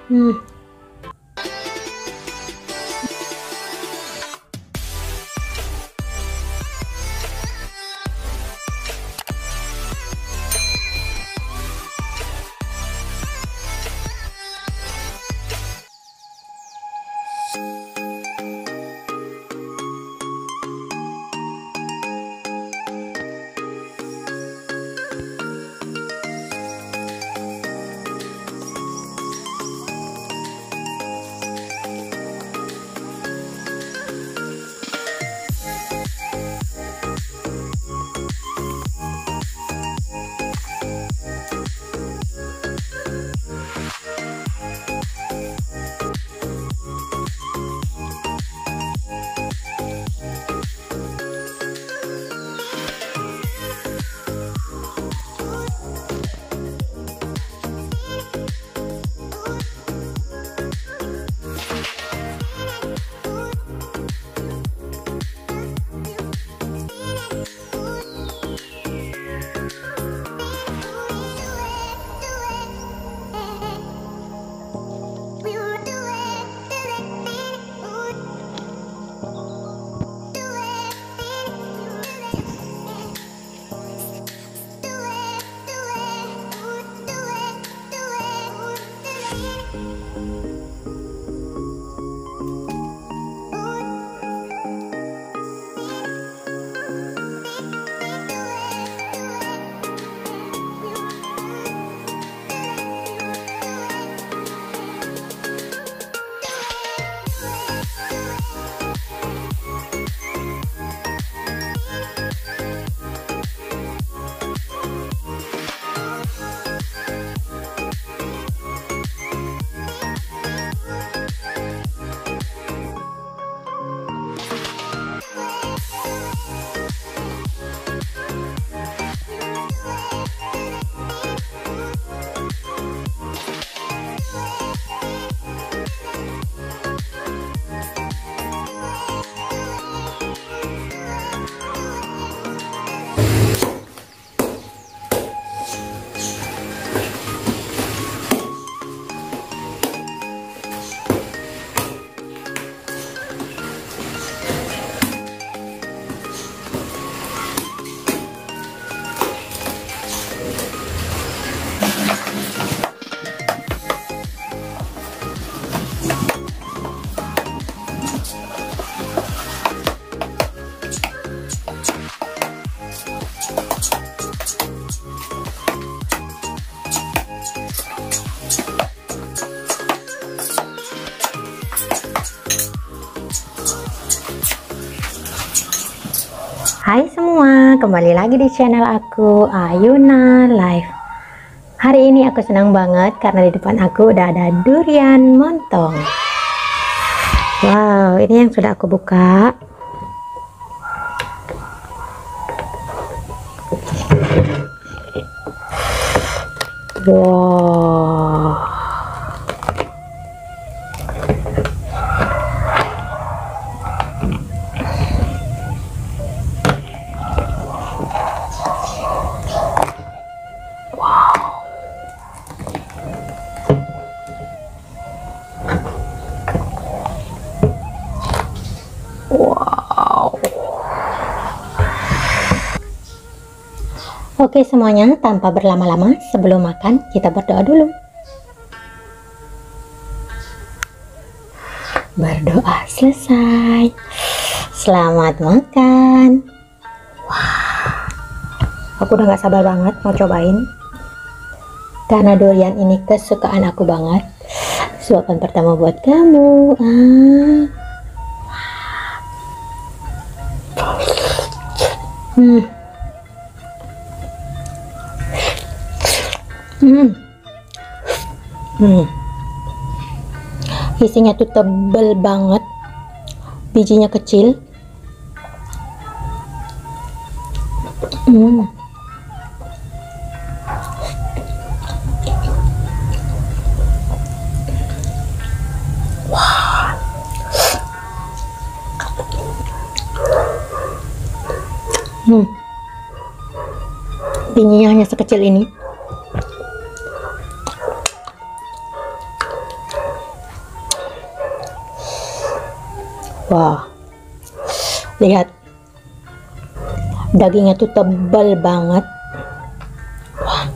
Hmm. Hai semua, kembali lagi di channel aku, Ayuna Live. Hari ini aku senang banget karena di depan aku udah ada durian montong. Wow, ini yang sudah aku buka. Wow. Wow. Oke semuanya, tanpa berlama-lama, sebelum makan kita berdoa dulu. Berdoa selesai. Selamat makan. Wah, aku udah gak sabar banget mau cobain. Karena durian ini kesukaan aku banget. Suapan pertama buat kamu. Isinya tuh tebel banget, bijinya kecil. Bijinya hanya sekecil ini. Wah, lihat, dagingnya tuh tebal banget. Wah.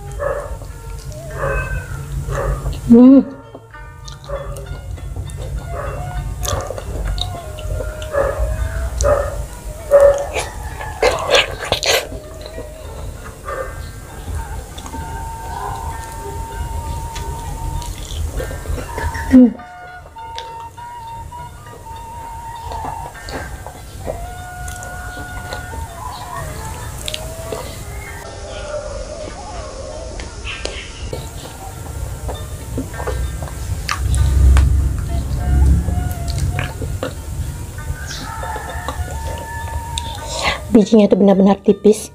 Bijinya tuh benar-benar tipis,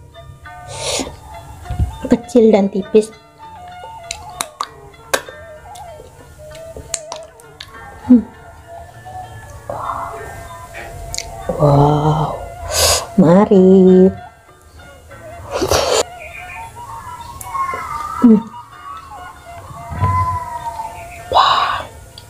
kecil dan tipis. Wow, mari. Wah.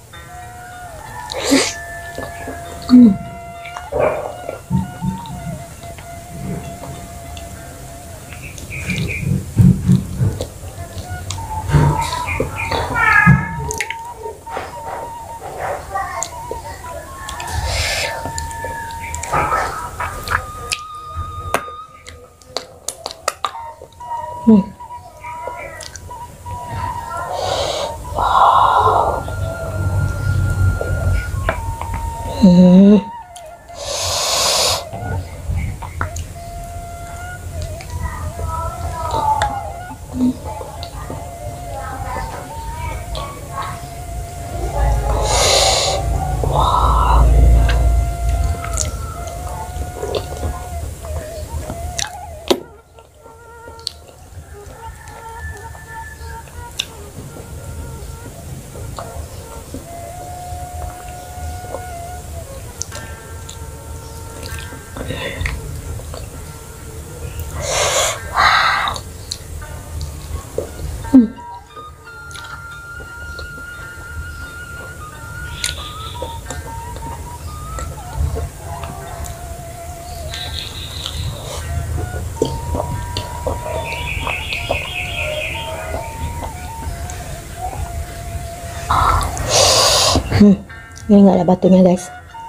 Ini nggak ada batunya, guys.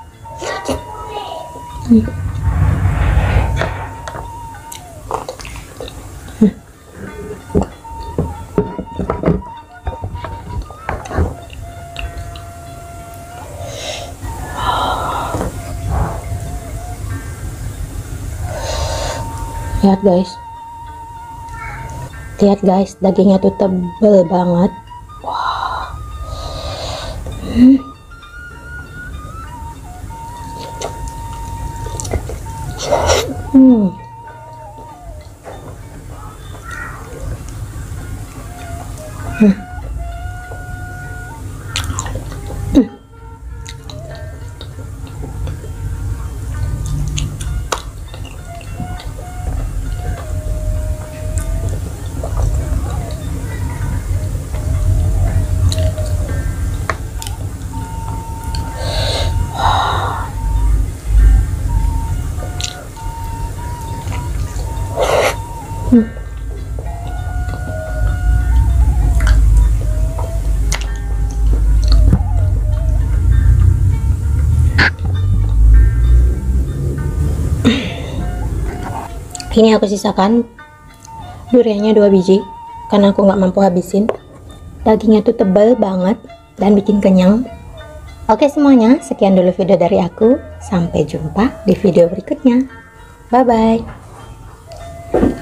Lihat, guys. Lihat, guys, dagingnya tuh tebel banget. Wah. Ini aku sisakan duriannya 2 biji karena aku nggak mampu habisin. Dagingnya tuh tebal banget dan bikin kenyang. Oke semuanya, sekian dulu video dari aku. Sampai jumpa di video berikutnya. Bye bye.